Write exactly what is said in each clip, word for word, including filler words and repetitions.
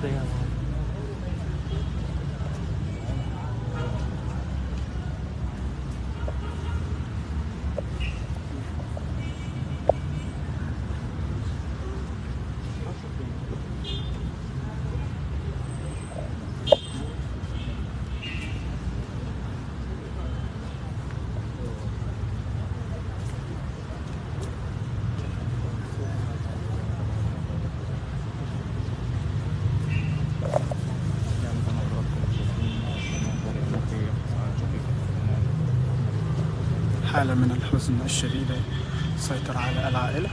حالة من الحزن الشديدة تسيطر على العائلة.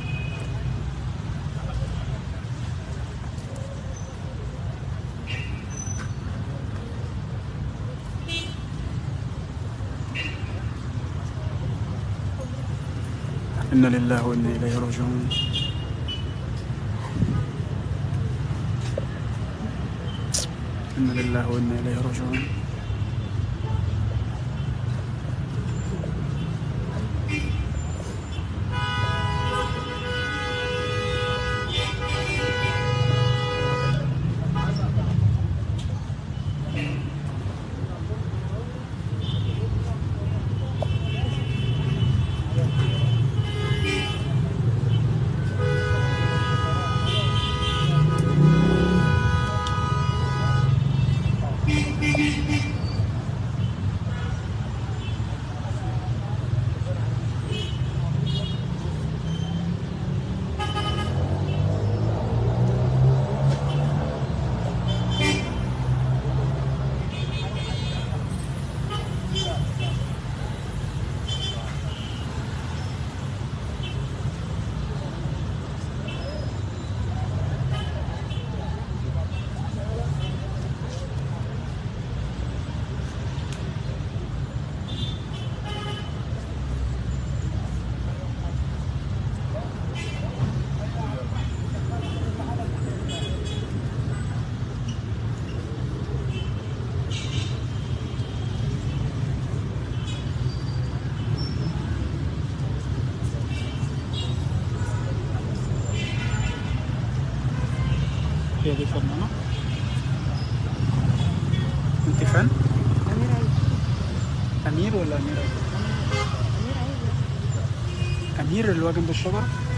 إنا لله وإنا إليه راجعون. إنا لله وإنا إليه راجعون. هي دي فنانة. انت فن؟ أمير عيد. أمير ولا أمير عيد؟ أمير عيد. أمير اللي هو جنب الشجرة؟